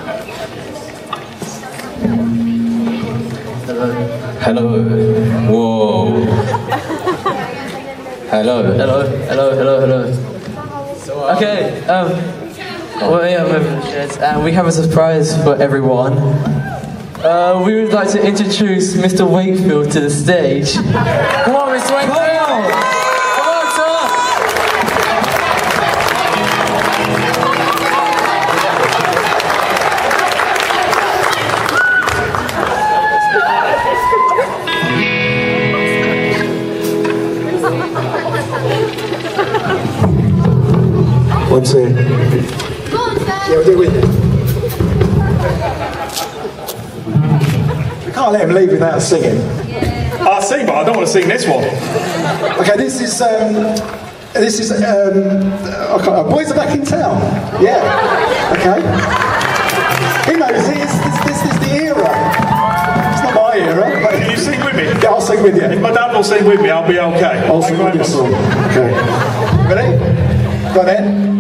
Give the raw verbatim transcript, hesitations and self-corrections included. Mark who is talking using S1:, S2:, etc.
S1: Hello. Whoa. Hello. Hello. Hello. Hello. Hello. Okay. Um. Well, yeah, and we have a surprise for everyone. Uh, we would like to introduce Mister Wakefield to the stage. Come on, Mister Wakefield! Come on, Come on sir!
S2: One, two. Yeah, we'll do it with you. We can't let him leave without singing.
S3: Yeah. I sing, but I don't want to sing this one.
S2: Okay, this is um, this is um, okay, Boys Are Back in Town. Yeah. Okay. He knows this. This, this is the era. It's not my era. But
S3: can you sing with me?
S2: Yeah, I'll sing with you.
S3: If my dad will sing with me, I'll be okay.
S2: I'll sing with you. Okay. Ready? Go on then.